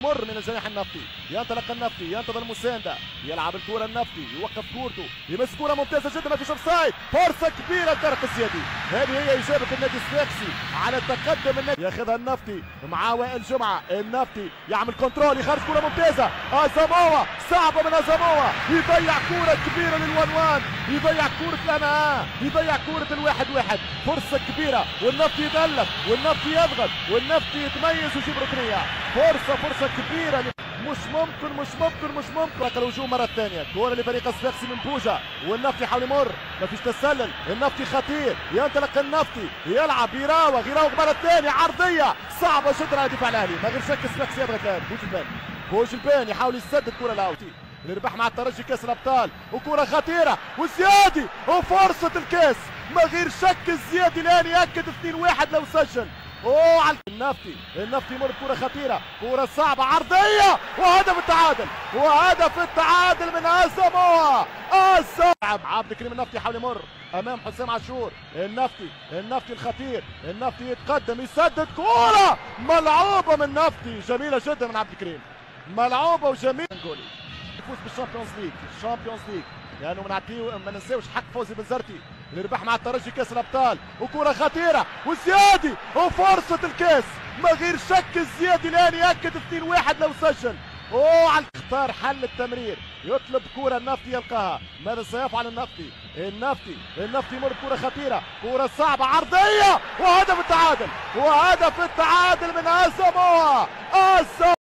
مر من الجناح النفطي، ينطلق النفطي، ينتظر المساندة، يلعب الكرة النفطي، يوقف كورته، يمس كرة ممتازة جدا، ما فيش اوفسايد، فرصة كبيرة لطارق الزيادي، هذه هي إجابة النادي الصفاقسي على التقدم النادي، ياخذها النفطي مع وائل جمعة، النفطي يعمل كنترول، يخرج كرة ممتازة، أزاموا صعبة من أزاموا، يضيع كرة كبيرة للوان، يضيع كرة الأنا، يضيع كرة الواحد واحد، فرصة كبيرة، والنفطي يتألق، والنفطي يضغط، والنفطي يتميز ويجيب ركنية، فرصة كبيرة، مش ممكن الهجوم مرة ثانية، كورة لفريق الصفاقسي من بوجا، والنفطي يحاول يمر، ما فيش تسلل، النفطي خطير، ينطلق النفطي، يلعب يراوغ مرة ثانية، عرضية صعبة جدا على الدفاع الأهلي، ما غير شك الصفاقسي يضغط الآن، بوجلبان يحاول يسدد كرة لاوتي، نربح مع الترجي كاس الأبطال، وكرة خطيرة، وزيادي، وفرصة الكاس، ما غير شك الزيادي الآن يأكد 2-1 لو سجل. اوه على النفطي يمر بكرة خطيرة، كرة صعبة عرضية، وهدف التعادل من أزاموا. عبد الكريم النفطي يحاول يمر امام حسام عاشور، النفطي الخطير، النفطي يتقدم يسدد كرة ملعوبة من النفطي، جميلة جدا من عبد الكريم، ملعوبة وجميلة. جولي يفوز بالشامبيونز ليج لانه ما ننساوش حق فوزي بنزرتي اللي ربح مع الترجي كاس الابطال، وكره خطيره وزيادي وفرصه الكاس، ما غير شك الزيادي الان ياكد 2-1 لو سجل. على اختار حل التمرير، يطلب كره النفطي يلقاها، ماذا سيفعل النفطي يمر بكره خطيره، كره صعبه عرضيه، وهدف التعادل من أزاموا.